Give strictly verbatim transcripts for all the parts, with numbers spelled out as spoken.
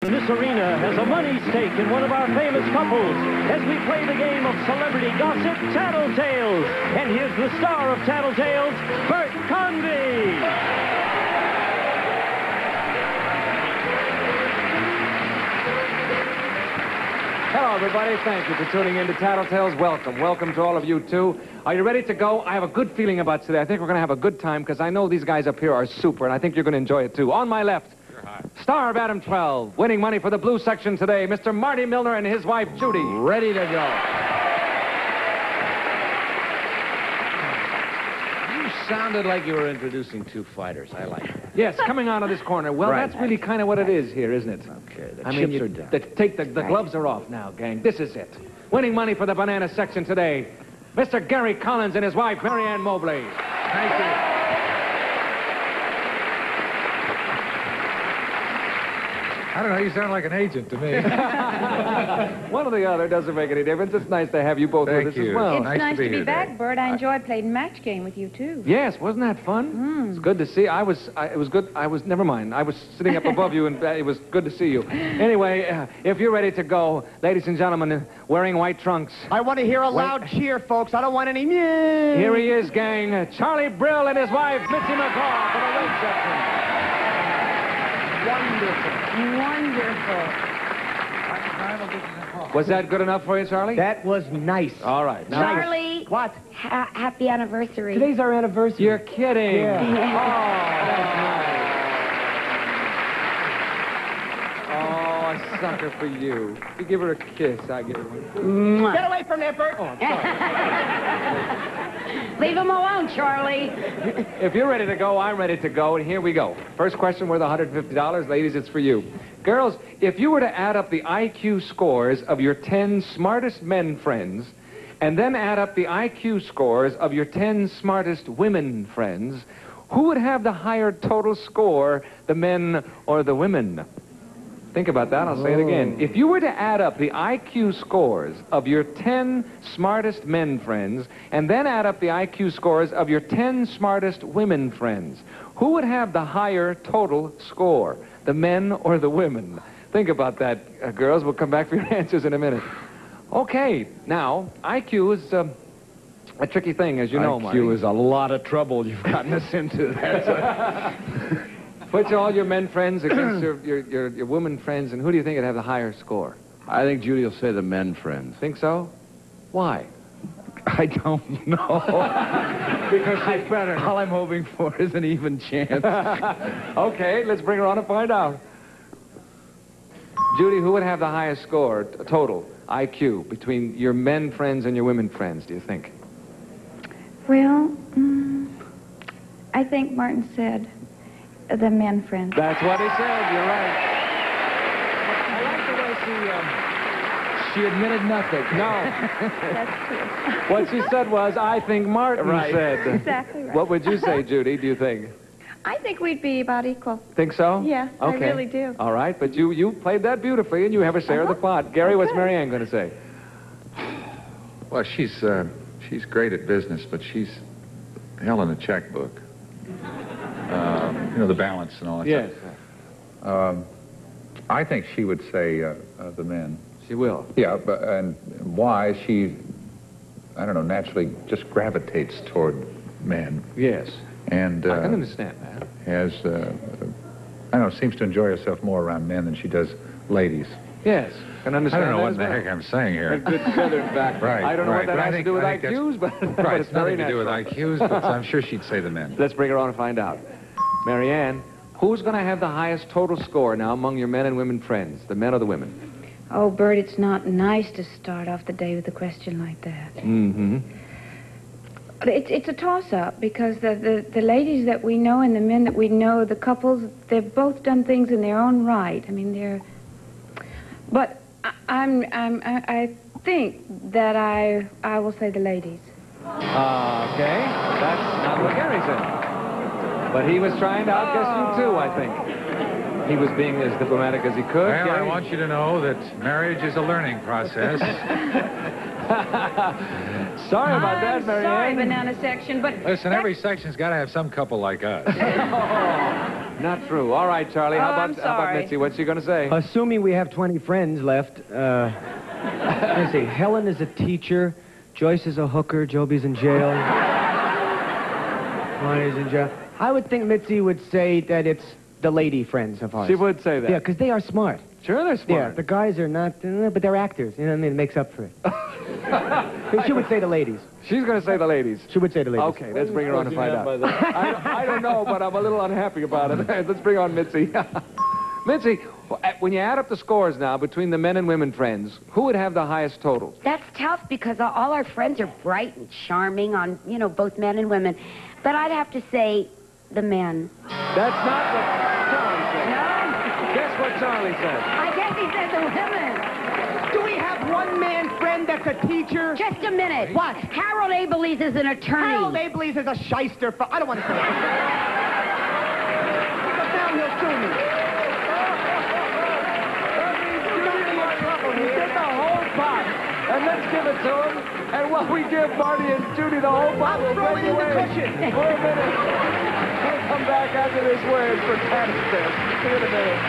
This arena has a money stake in one of our famous couples as we play the game of celebrity gossip, Tattletales. And here's the star of Tattletales, Bert Convy. Hello, everybody. Thank you for tuning in to Tattletales. Welcome. Welcome to all of you, too. Are you ready to go? I have a good feeling about today. I think we're going to have a good time because I know these guys up here are super, and I think you're going to enjoy it, too. On my left, star of Adam twelve, winning money for the blue section today, Mister Marty Milner and his wife, Judy. Ready to go. You sounded like you were introducing two fighters. I like that. Yes, coming out of this corner. Well, Right. that's really kind of what it is here, isn't it? Okay, the I chips mean, you, are down. The, take the, the gloves are off now, gang. This is it. Winning money for the banana section today, Mister Gary Collins and his wife, Marianne Mobley. Thank you. I don't know, you sound like an agent to me. One or the other doesn't make any difference. It's nice to have you both Thank with us you. as well. It's nice nice, to be to be here, back, Dave. Bert. I enjoyed playing match game with you, too. Yes, wasn't that fun? Mm. It's good to see. I was, I, it was good. I was, never mind. I was sitting up above you, and uh, it was good to see you. Anyway, uh, if you're ready to go, ladies and gentlemen, uh, wearing white trunks. I want to hear a loud cheer, folks. I don't want any meh. Here he is, gang. Uh, Charlie Brill and his wife, Mitzi McCaw, for the red section. Wonderful. Wonderful. Was that good enough for you, Charlie? That was nice. All right. Now, Charlie, What? ha happy anniversary. Today's our anniversary. you're kidding. Yeah. Oh, a sucker for you. You give her a kiss, I give her one. Get away from there, Bert. Oh, I'm sorry. Leave him alone, Charlie. If you're ready to go, I'm ready to go, and here we go. First question worth one hundred fifty dollars. Ladies, it's for you. Girls, if you were to add up the I Q scores of your ten smartest men friends, and then add up the I Q scores of your ten smartest women friends, who would have the higher total score, the men or the women? Think about that. I'll say it again. If you were to add up the I Q scores of your ten smartest men friends and then add up the I Q scores of your ten smartest women friends, who would have the higher total score, the men or the women? Think about that, uh, girls. We'll come back for your answers in a minute. Okay. Now, I Q is uh, a tricky thing, as you know, Marty. I Q is a lot of trouble you've gotten us into. That's a... Put all your men friends against your, your, your, your women friends, and who do you think would have the higher score? I think Judy will say the men friends. Think so? Why? I don't know. Because I better. All I'm hoping for is an even chance. Okay, let's bring her on and find out. Judy, who would have the highest score, t- total, I Q, between your men friends and your women friends, do you think? Well, mm, I think Martin said the men friend. That's what he said. You're right. I like the way she, um, she admitted nothing. No. That's true. What she said was, I think Martin Right. said. Exactly right. What would you say, Judy, do you think? I think we'd be about equal. Think so? Yeah, I Okay. really do. All right, but you, you played that beautifully, and you have a share of the Uh-huh. plot. Gary, what's Okay. Marianne going to say? Well, she's, uh, she's great at business, but she's hell in a checkbook. Um, you know, the balance and all that Yes. stuff. Um, I think she would say uh, uh, the men. She will. Yeah, but, and why? She, I don't know, naturally just gravitates toward men. Yes. And uh, I can understand that. has, uh, I don't know, seems to enjoy herself more around men than she does ladies. Yes. Can I understand don't know that what as the well. heck I'm saying A here. good southern back. Right, I don't know right, what that but I has think- to do with I I think that's- Qs, but, but Right, it's it's very nothing to do with natural. I Qs, but I'm sure she'd say the men. Let's bring her on and find out. Marianne, who's going to have the highest total score now among your men and women friends, the men or the women? Oh, Bert, it's not nice to start off the day with a question like that. Mm-hmm. It's, it's a toss-up because the, the, the ladies that we know and the men that we know, the couples, they've both done things in their own right. I mean, they're... But I, I'm, I'm, I, I think that I, I will say the ladies. Uh, okay. That's not what Gary said. But he was trying to outguess you, too, I think. He was being as diplomatic as he could. Well, Gary? I want you to know that marriage is a learning process. Sorry about I'm that, Marianne. sorry, banana section, but... Listen, that- every section's got to have some couple like us. Oh. Not true. All right, Charlie. How Oh, about I'm how about sorry. Mitzi? What's she going to say? Assuming we have twenty friends left, uh, let's see, Helen is a teacher, Joyce is a hooker, Joby's in jail, Monty's in jail. I would think Mitzi would say that it's the lady friends of ours. She would say that. Yeah, because they are smart. Sure, they're smart. Yeah, the guys are not, uh, but they're actors. You know what I mean? It makes up for it. She would say the ladies. She's going to say the ladies. She would say the ladies. Okay, let's bring her on to find out. I, don't- I don't know, but I'm a little unhappy about it. Let's bring on Mitzi. Mitzi, when you add up the scores now between the men and women friends, who would have the highest total? That's tough because all our friends are bright and charming on, you know, both men and women. But I'd have to say the men. That's not what Charlie said. No, Guess what Charlie said. I guess he said the women. Do we have one man friend that's a teacher? Just a minute. What? Harold Abelese is an attorney. Harold Abelese is a shyster. For, I don't want to say it. But now he'll sue me. He did the whole pot, and let's give it to him. And while we give Marty and Judy the whole pot, we'll throw break it in the away cushion. for a minute. We'll come back after this word for Tattletales. See you in a minute.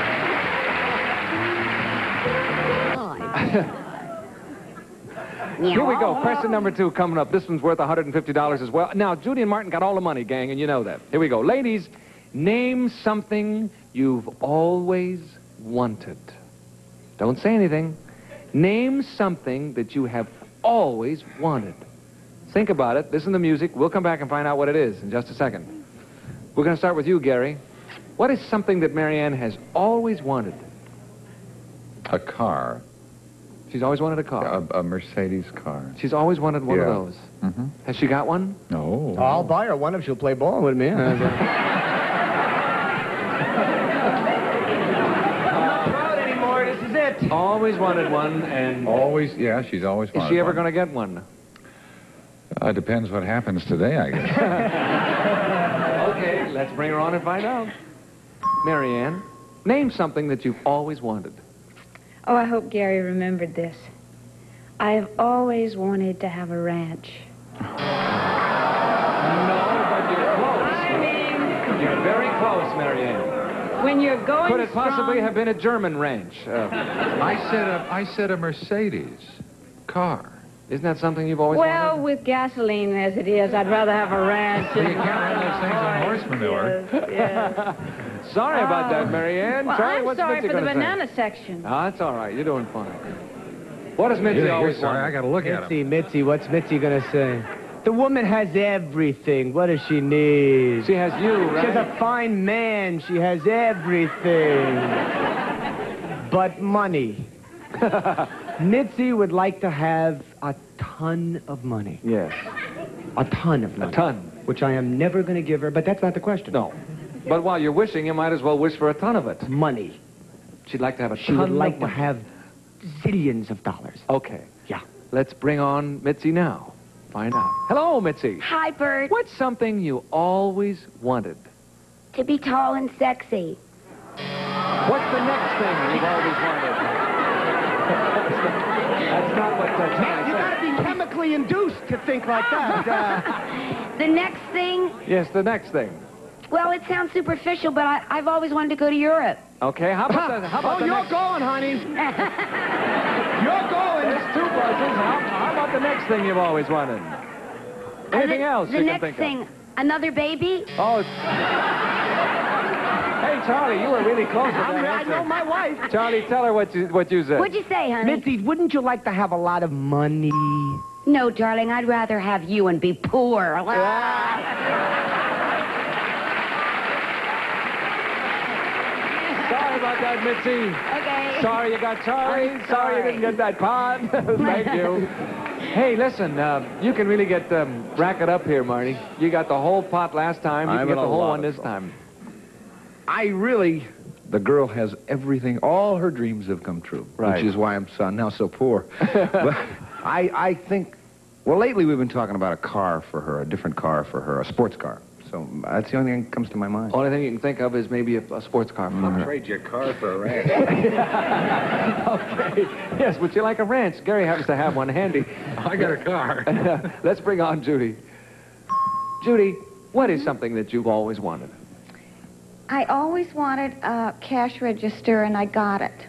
Here we go. Question number two coming up. This one's worth one hundred fifty dollars as well. Now, Judy and Martin got all the money, gang, and you know that. Here we go. Ladies, name something you've always wanted. Don't say anything. Name something that you have always wanted. Think about it. Listen to the music. We'll come back and find out what it is in just a second. We're going to start with you, Gary. What is something that Marianne has always wanted? A car. She's always wanted a car. A, a Mercedes car. She's always wanted one Yeah. of those. Mm-hmm. Has she got one? No. I'll buy her one if she'll play ball with me. I'm not proud anymore. This is it. Always wanted one, and Always, yeah, she's always is wanted she ever one. going to get one? Uh, depends what happens today, I guess. Okay, let's bring her on and find out. Marianne, name something that you've always wanted. Oh, I hope Gary remembered this. I've always wanted to have a ranch. No, but you're close. I mean, You're very close, Marianne. when you're going Could it possibly strong- have been a German ranch? Uh, I said a, I said a Mercedes car. isn't that something you've always Well, wanted? with gasoline as it is, I'd rather have a ranch. Well, you can't run those things on horse manure. Yes, yes. Sorry about that, Oh. Marianne. Well, Charlie, I'm what's sorry Mitzi for the gonna say? banana section. Ah, that's all right. You're doing fine. What does Mitzi You're always sorry, I want? got to look at him. Mitzi, Mitzi, what's Mitzi going to say? The woman has everything. What does she need? She has you, She has right? a fine man. She has everything. But money. Mitzi would like to have a ton of money. Yes. A ton of money. A ton. Which I am never going to give her, but that's not the question. No. But while you're wishing, you might as well wish for a ton of it. Money. She'd like to have a She ton would like of to money. have zillions of dollars. Okay. Yeah. Let's bring on Mitzi now. Find out. Hello, Mitzi. Hi, Bert. What's something you always wanted? To be tall and sexy. What's the next thing you've always wanted? That's not what uh, You Charlie got to be chemically induced to think like that. Uh, The next thing, said. Yes, the next thing. well, it sounds superficial, but I, I've always wanted to go to Europe. Okay, how about the, how about oh, the you're next... going, honey. You're going. There's two buzzes. How, how about the next thing you've always wanted? Anything the, else The you next can think thing, of? another baby. Oh, it's... Hey, Charlie, you were really close to I'm, that I know answer. my wife. Charlie, tell her what you, what you said. What'd you say, honey? Mitzi, wouldn't you like to have a lot of money? No, darling, I'd rather have you and be poor. Sorry about that, Mitzi. Okay. Sorry you got Charlie. I'm Sorry you sorry. didn't get that pod. Thank you. Hey, listen, uh, you can really get um, rack it up here, Marty. You got the whole pot last time. You I'm can get in the a whole lot one of this time. I really, the girl has everything. All her dreams have come true, Right. which is why I'm so, now so poor. But I, I think, well, lately we've been talking about a car for her, a different car for her, a sports car. So that's the only thing that comes to my mind. Only thing you can think of is maybe a, a sports car. Mm-hmm. Trade your car for a ranch. Okay. Yes, would you like a ranch? Gary happens to have one handy. I got a car. Let's bring on Judy. Judy, what is something that you've always wanted? I always wanted a cash register, and I got it.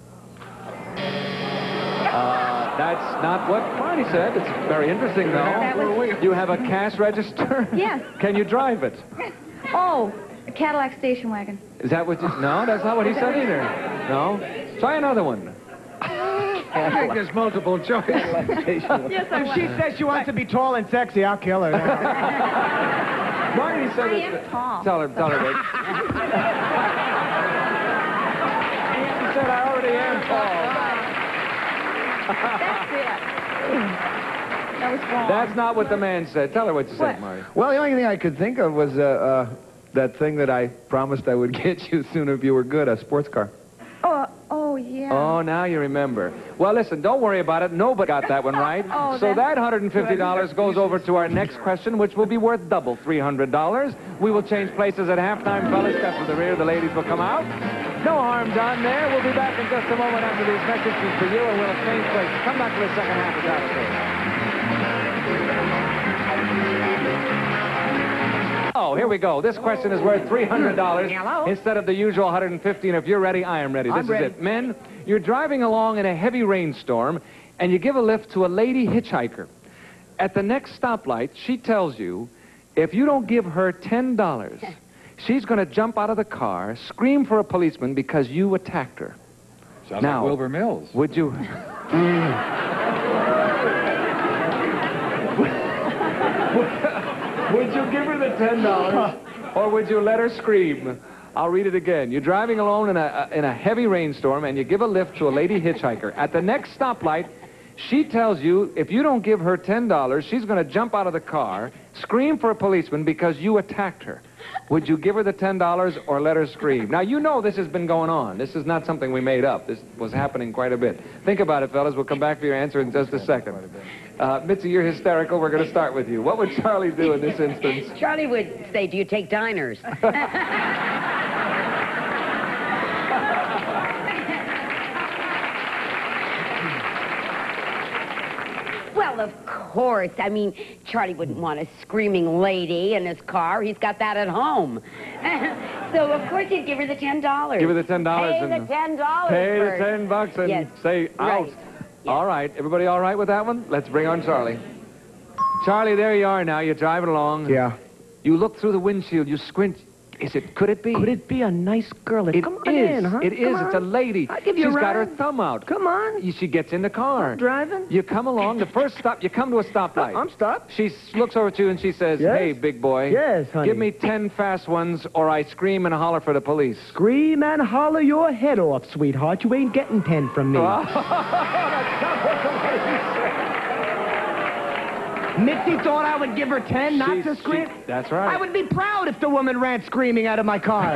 Uh, that's not what Marty said. It's very interesting, though. That was- You have a cash register? Yes. Can you drive it? Oh, a Cadillac station wagon. Is that what you... No, that's not what he said either. No? Try another one. I think there's multiple choice. Yes, I If she says she wants to be tall and sexy, I'll kill her. Marty said I it. am tall. Tell her, tell her, Rich. She said, I already am tall. That's it. That was wrong. That's not what the man said. Tell her what you What? said, Marty. Well, the only thing I could think of was uh, uh, that thing that I promised I would get you soon if you were good, a sports car. Oh, oh, yeah. Oh, now you remember. Well, listen, don't worry about it. Nobody got that one right. Oh, so that's- that one hundred fifty dollars goes over to our next question, which will be worth double three hundred dollars. We will change places at halftime, fellas. Step to the rear. The ladies will come out. No harm done there. We'll be back in just a moment after these messages for you, and we'll change places. Come back for the second half of Tattletales. Oh, here we go. This question is worth three hundred dollars instead of the usual one hundred fifty dollars. And if you're ready, I am ready. This I'm is ready. it. Men, you're driving along in a heavy rainstorm, and you give a lift to a lady hitchhiker. At the next stoplight, she tells you, if you don't give her ten dollars, she's going to jump out of the car, scream for a policeman because you attacked her. Sounds Now, like Wilbur Mills. Would you... Would you give her the ten dollars, or would you let her scream? I'll read it again. You're driving alone in a, in a heavy rainstorm, and you give a lift to a lady hitchhiker. At the next stoplight, she tells you if you don't give her ten dollars, she's going to jump out of the car, scream for a policeman because you attacked her. Would you give her the ten dollars or let her scream? Now, you know this has been going on. This is not something we made up. This was happening quite a bit. Think about it, fellas. We'll come back for your answer in just a second. Uh, Mitzi, you're hysterical. We're going to start with you. What would Charlie do in this instance? Charlie would say, do you take diners? Well, of course. I mean, Charlie wouldn't want a screaming lady in his car. He's got that at home. So, of course, he'd give her the ten dollars. Give her the ten dollars. Pay and the ten dollars Pay first. the ten bucks and Yes. say out. Right. All right. Everybody all right with that one? Let's bring on Charlie. Charlie, there you are now. You're driving along. Yeah. You look through the windshield. You squint. Is it, could it be? Could it be a nice girl? It Come on is. in, huh? It Come is. It's a on. lady. I'll give you a She's got her ride. thumb out. Come on. She gets in the car. I'm driving. You come along. The first stop, you come to a stoplight. I'm stopped. She s- looks over at you and she says, Yes? hey, big boy. Yes, honey. Give me ten fast ones or I scream and holler for the police. Scream and holler your head off, sweetheart. You ain't getting ten from me. Mitzi thought I would give her ten, not She's- to scream. she- that's right. I would be proud if the woman ran screaming out of my car.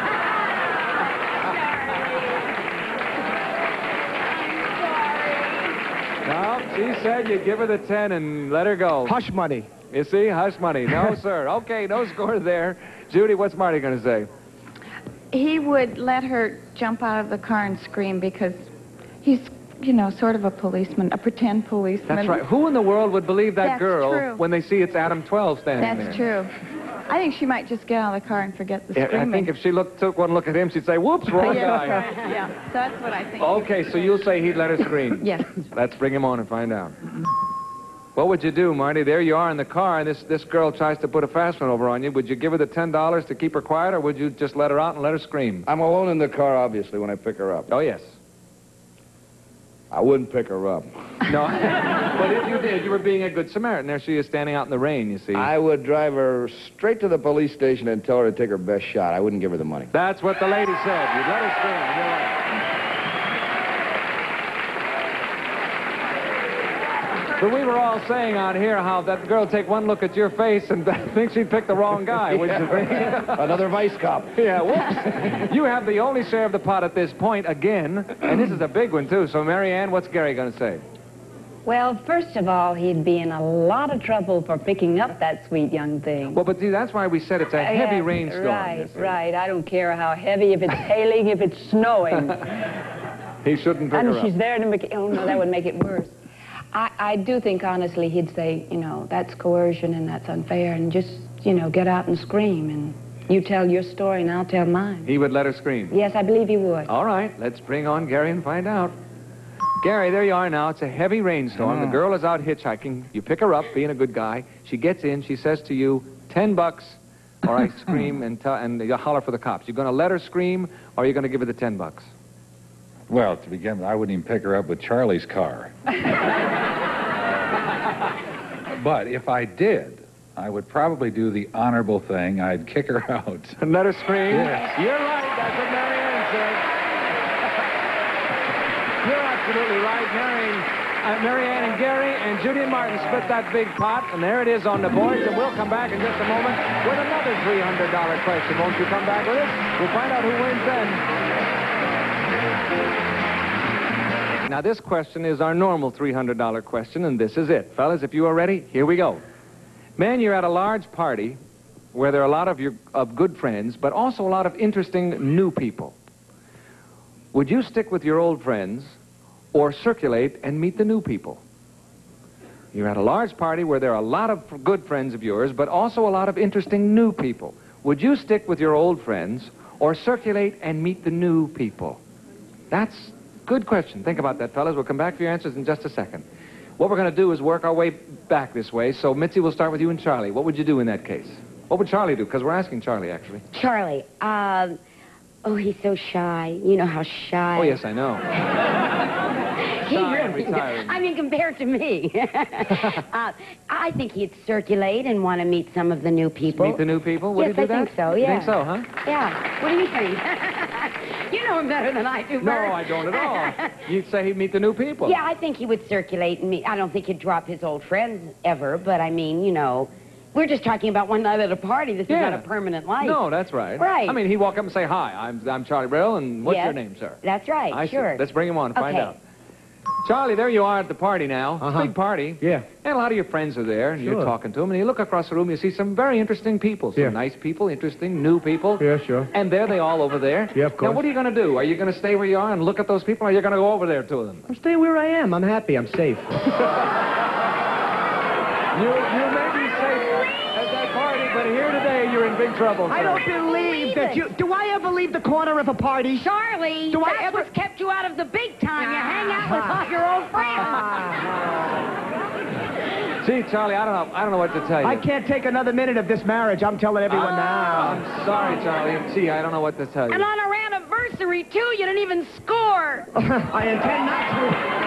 No, she said you give her the ten and let her go. Hush money. You see? Hush money. No, sir. Okay, no score there. Judy, what's Marty going to say? He would let her jump out of the car and scream because he's, you know, sort of a policeman, a pretend policeman. That's right. Who in the world would believe that That's girl true. when they see it's Adam twelve standing there? That's true. I think she might just get out of the car and forget the Yeah, screaming. I think if she looked, took one look at him, she'd say, whoops, wrong yeah, guy. yeah, so that's what I think. Okay, so you'll say he'd let her scream. Yes. Let's bring him on and find out. What would you do, Marty? There you are in the car, and this, this girl tries to put a fast one over on you. Would you give her the ten dollars to keep her quiet, or would you just let her out and let her scream? I'm alone in the car, obviously, when I pick her up. Oh, yes. I wouldn't pick her up. No, but if you did, you were being a good Samaritan. There she is standing out in the rain, you see. I would drive her straight to the police station and tell her to take her best shot. I wouldn't give her the money. That's what the lady said. You'd let her scream. You're right. But we were all saying on here how that girl take one look at your face and think she'd picked the wrong guy, wouldn't you think? Another vice cop. Yeah, whoops. You have the only share of the pot at this point again, and this is a big one, too. So, Mary Ann, what's Gary going to say? Well, first of all, he'd be in a lot of trouble for picking up that sweet young thing. Well, but see, that's why we said it's a heavy Yeah, rainstorm. Right, right. I don't care how heavy, if it's hailing, if it's snowing. He shouldn't pick And her up. she's there to make it, oh, no, that would make it worse. I, I do think, honestly, he'd say, you know, that's coercion and that's unfair, and just, you know, get out and scream and You tell your story and I'll tell mine. He would let her scream. Yes, I believe he would. All right, let's bring on Gary and find out. Gary, there you are now. It's a heavy rainstorm. Oh. The girl is out hitchhiking. You pick her up, being a good guy. She gets in. She says to you, ten bucks, or I scream and, tell, and you holler for the cops. You're going to let her scream, or you're going to give her the ten bucks? Well, to begin with, I wouldn't even pick her up with Charlie's car. uh, but if I did, I would probably do the honorable thing. I'd kick her out. And let her scream? Yes. You're right. That's what Marianne said. You're absolutely right. Marianne, uh, Marianne and Gary and Judy and Martin split that big pot, and there it is on the boards, and we'll come back in just a moment with another three hundred dollar question. Won't you come back with us? We'll find out who wins then. Now, this question is our normal three hundred dollar question, and this is it. Fellas, if you are ready, here we go. Man, you're at a large party where there are a lot of your of good friends, but also a lot of interesting new people. Would you stick with your old friends or circulate and meet the new people? You're at a large party where there are a lot of good friends of yours, but also a lot of interesting new people. Would you stick with your old friends or circulate and meet the new people? That's a good question. Think about that, fellas. We'll come back for your answers in just a second. What we're going to do is work our way back this way. So, Mitzi, we'll start with you and Charlie. What would you do in that case? What would Charlie do? Because we're asking Charlie, actually. Charlie, um, oh, he's so shy. You know how shy. Oh, yes, I know. He Shy and really, retiring. I mean, compared to me. uh, I think he'd circulate and want to meet some of the new people. Meet the new people? Would yes, he do I that? think so, You yeah. think so, huh? Yeah. What do you think? You know him better than I do, No, Bert. I don't at all. You'd say he'd meet the new people. Yeah, I think he would circulate and meet. I don't think he'd drop his old friends ever, but I mean, you know, we're just talking about one night at a party. This Yeah. is not a permanent life. No, that's right. Right. I mean, he'd walk up and say, hi, I'm, I'm Charlie Brill, and what's Yes, your name, sir? That's right, I see. sure. Let's bring him on and find Okay. out. Charlie, there you are at the party now. It's a Uh-huh. big party. Yeah. And a lot of your friends are there, and you're Sure. talking to them, and you look across the room, you see some very interesting people. Some Yeah. nice people, interesting, new people. Yeah, sure. And there they all over there. Yeah, of course. Now, what are you going to do? Are you going to stay where you are and look at those people, or are you going to go over there to them? I'm staying where I am. I'm happy. I'm safe. You, you may be safe at that party, but here today, you're in big trouble, sir. I don't believe that you... Do I ever leave the corner of a party? Charlie, Do I that's ever- what's kept you out of the big time. You hang out with all your old friends. Gee, Charlie, I don't know. I don't know what to tell you. I can't take another minute of this marriage. I'm telling everyone now. I'm sorry, Charlie. Gee, I don't know what to tell you. And on our anniversary, too, you didn't even score. I intend not to.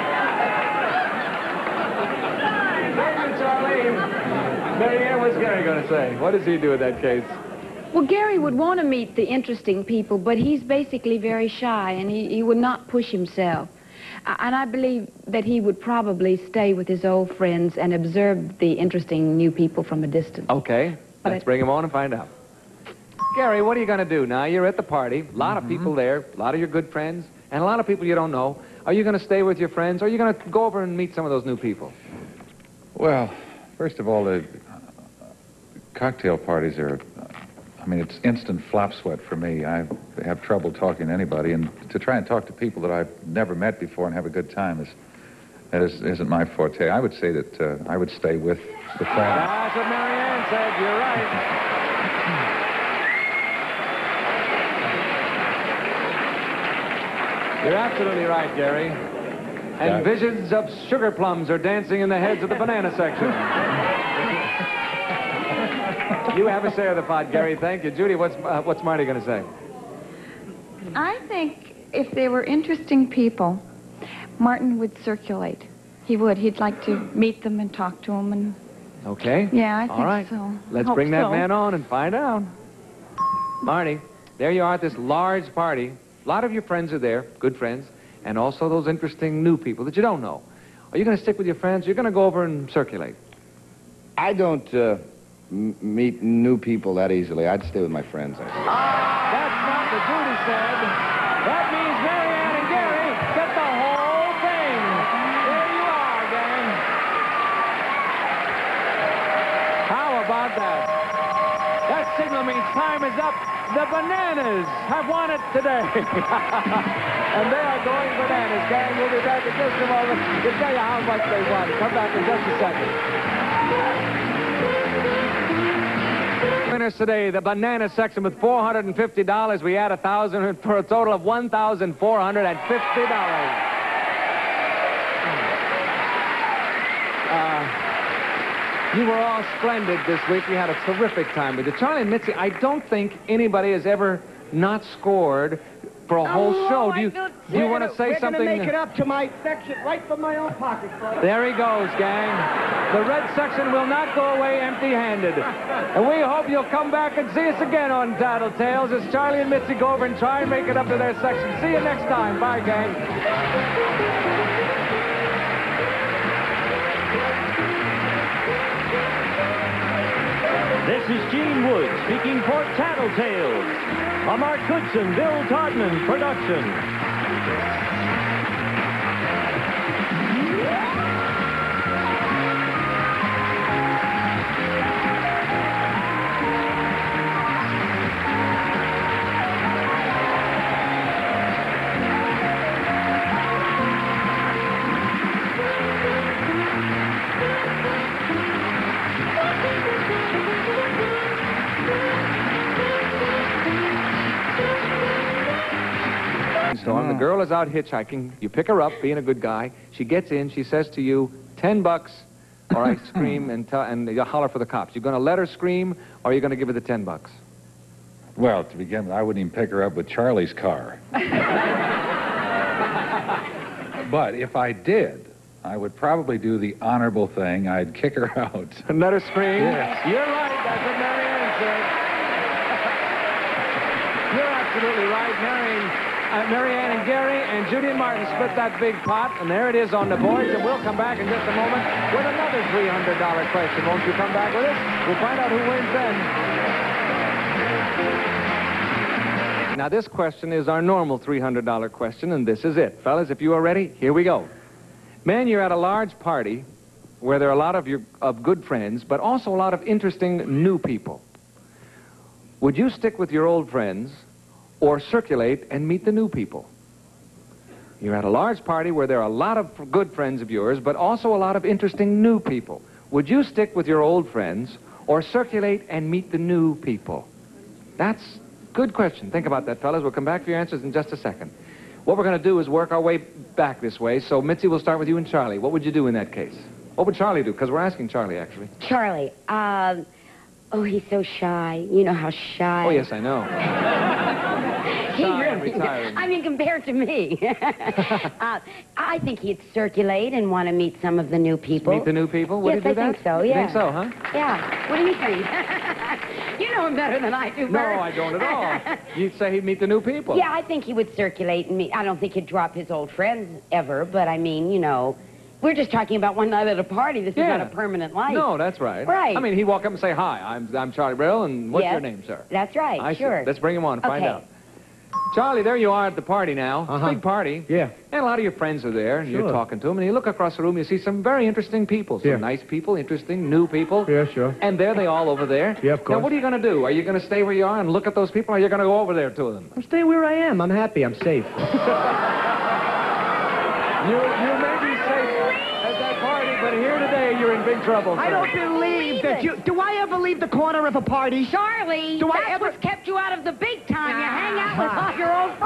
Thank you, Charlie. Marianne, what's Gary going to say? What does he do in that case? Well, Gary would want to meet the interesting people, but he's basically very shy, and he, he would not push himself. Uh, and I believe that he would probably stay with his old friends and observe the interesting new people from a distance. Okay, But let's I- bring him on and find out. Gary, what are you going to do now? You're at the party, a lot of people there, a lot of your good friends, and a lot of people you don't know. Are you going to stay with your friends, or are you going to go over and meet some of those new people? Well, first of all, the uh, cocktail parties are, uh, I mean, it's instant flop sweat for me. I have trouble talking to anybody, and to try and talk to people that I've never met before and have a good time is, is, isn't my forte. I would say that uh, I would stay with the friends. That's what Marianne said. You're right. You're absolutely right, Gary. And Yeah. visions of sugar plums are dancing in the heads of the banana section. You have a share of the pot, Gary. Thank you. Judy, what's, uh, what's Marty going to say? I think if they were interesting people, Martin would circulate. He would. He'd like to meet them and talk to them. And Okay. yeah, I think All right. so. Let's Hope bring that so. man on and find out. Marty, there you are at this large party. A lot of your friends are there, good friends, and also those interesting new people that you don't know. Are you going to stick with your friends? Or you're going to go over and circulate? I don't uh, m- meet new people that easily. I'd stay with my friends. I think. That's not what Judy said. That means Marianne and Gary get the whole thing. There you are, gang. How about that? That signal means time is up. The Bananas have won it today. And they are going bananas, gang. We'll be back in just a moment to tell you how much they won. Come back in just a second. winners today. The banana section with four hundred fifty dollars. We add one thousand dollars for a total of one thousand four hundred fifty dollars. Uh, you were all splendid this week. We had a terrific time with you. Charlie and Mitzi, I don't think anybody has ever not scored for a whole Oh, show. I Do you, feel- do you we're want to gonna- say we're something? Gonna make it up to my section right from my own pocket, brother. There he goes, gang. The red section will not go away empty-handed. And we hope you'll come back and see us again on Tattletales as Charlie and Mitzi go over and try and make it up to their section. See you next time. Bye, gang. This is Gene Wood speaking for Tattletales. A Mark Goodson, Bill Todman production. Storm. The girl is out hitchhiking. You pick her up, being a good guy. She gets in. She says to you, ten bucks, or I scream and, tell, and you holler for the cops. You going to let her scream, or are you going to give her the ten bucks? Well, to begin with, I wouldn't even pick her up with Charlie's car. But if I did, I would probably do the honorable thing. I'd kick her out. And let her scream? Yes. You're right. That's what Marianne said. You're absolutely right. Marianne, uh, Marianne and Gary and Judy and Martin split that big pot, and there it is on the boards, and we'll come back in just a moment with another three hundred dollar question. Won't you come back with us? We'll find out who wins then. Now, this question is our normal three hundred dollar question, and this is it. Fellas, if you are ready, here we go. Man, you're at a large party where there are a lot of your of good friends, but also a lot of interesting new people. Would you stick with your old friends or circulate and meet the new people? You're at a large party where there are a lot of good friends of yours, but also a lot of interesting new people. Would you stick with your old friends or circulate and meet the new people? That's a good question. Think about that, fellas. We'll come back for your answers in just a second. What we're going to do is work our way back this way. So, Mitzi, we'll start with you and Charlie. What would you do in that case? What would Charlie do? Because we're asking Charlie, actually. Charlie, um, oh, he's so shy. You know how shy. Oh, yes, I know. He Shy and really, retired. I mean, compared to me. uh, I think he'd circulate and want to meet some of the new people. Meet the new people? Would Yes, he do I that? think so, You yeah. think so, huh? Yeah. What do you think? You know him better than I do, No, Bert. I don't at all. You'd say he'd meet the new people. Yeah, I think he would circulate and meet. I don't think he'd drop his old friends ever, but I mean, you know, we're just talking about one night at a party. This Yeah. is not a permanent life. No, that's right. Right. I mean, he'd walk up and say, hi, I'm, I'm Charlie Brill, and what's Yes, your name, sir? That's right, I see. sure. Let's bring him on and find Okay. out. Charlie, there you are at the party now. It's Uh-huh. a big party. Yeah. And a lot of your friends are there, and you're Sure. talking to them, and you look across the room, you see some very interesting people. Some Yeah. nice people, interesting, new people. Yeah, sure. And there they all over there. Yeah, of Now, course. what are you going to do? Are you going to stay where you are and look at those people, or are you going to go over there to them? I'm staying where I am. I'm happy. I'm safe. You, you may be safe at that party, but here today, you're in big trouble, I sir. don't believe that you... Do I ever leave the corner of a party? Charlie, Do I that's ever- what's kept you out of the big time. You hang out with all your old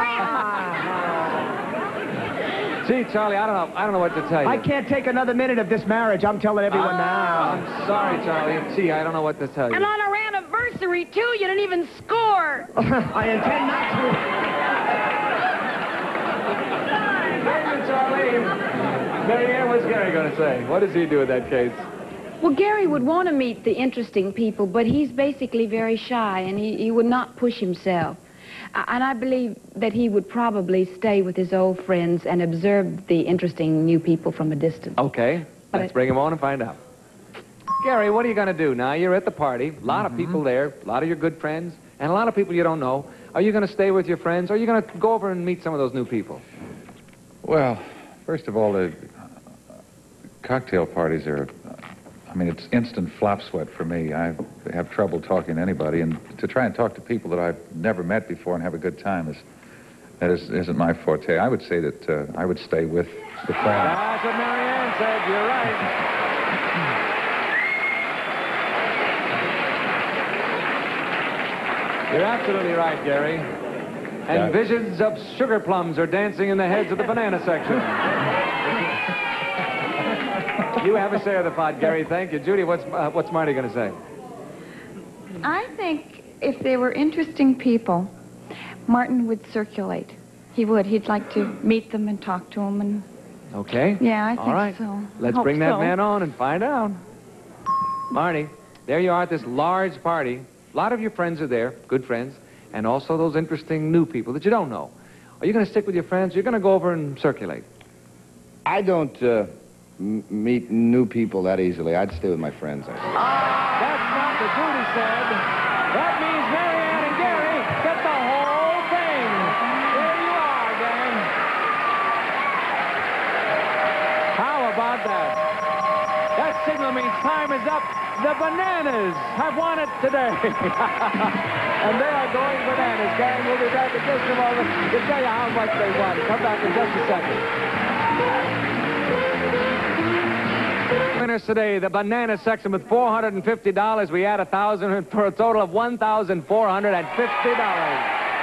friends. Gee, Charlie, I don't know. I don't know what to tell you. I can't take another minute of this marriage. I'm telling everyone now. I'm sorry, Charlie. Gee, I don't know what to tell you. And on our anniversary, too, you didn't even score. I intend not to. Thank you, Charlie. Marianne, what's Gary going to say? What does he do in that case? Well, Gary would want to meet the interesting people, but he's basically very shy, and he, he would not push himself. Uh, and I believe that he would probably stay with his old friends and observe the interesting new people from a distance. Okay, But let's I- bring him on and find out. Gary, what are you going to do now? You're at the party, a lot of people there, a lot of your good friends, and a lot of people you don't know. Are you going to stay with your friends, or are you going to go over and meet some of those new people? Well, first of all, the cocktail parties are, I mean, it's instant flop sweat for me. I have trouble talking to anybody, and to try and talk to people that I've never met before and have a good time is, that is, isn't my forte. I would say that uh, I would stay with the friends. That's what Marianne said. You're right. You're absolutely right, Gary. And Yeah. visions of sugar plums are dancing in the heads of the banana section. You have a share of the pot, Gary. Thank you. Judy, what's, uh, what's Marty going to say? I think if they were interesting people, Martin would circulate. He would. He'd like to meet them and talk to them. And Okay. yeah, I think All right. so. Let's Hope bring that so. man on and find out. Marty, there you are at this large party. A lot of your friends are there, good friends, and also those interesting new people that you don't know. Are you going to stick with your friends? You're going to go over and circulate. I don't uh, m- meet new people that easily. I'd stay with my friends. I think. That's not what Judy said. That means Marianne and Gary get the whole thing. There you are, gang. How about that? That signal means time is up. The Bananas have won it today. And they are going bananas, gang. We'll be back in just a moment to tell you how much they won. Come back in just a second. Winners today, the banana section with four hundred fifty dollars. We add one thousand dollars for a total of one thousand four hundred fifty dollars.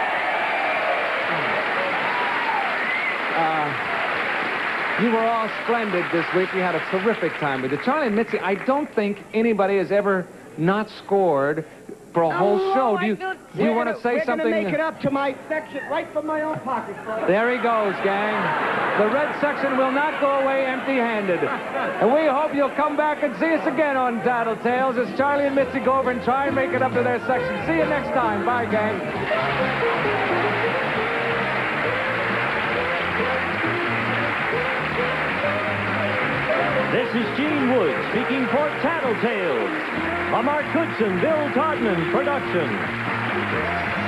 Uh, you were all splendid this week. We had a terrific time with you. Charlie and Mitzi, I don't think anybody has ever not scored for a whole Oh, show. I Do you, feel- do you we're want to gonna- say we're something? We're going to make it up to my section right from my own pocket. There he goes, gang. The red section will not go away empty-handed. And we hope you'll come back and see us again on Tattletales as Charlie and Mitzi go over and try and make it up to their section. See you next time. Bye, gang. This is Gene Wood speaking for Tattletales, a Mark Goodson, Bill Todman production.